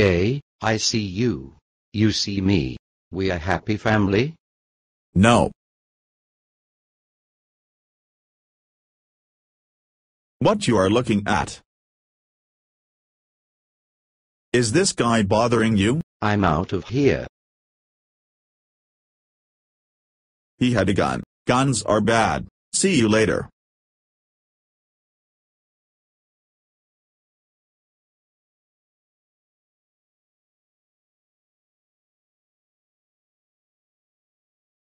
Okay, I see you. You see me. We a happy family? No. What you are looking at? Is this guy bothering you? I'm out of here. He had a gun. Guns are bad. See you later.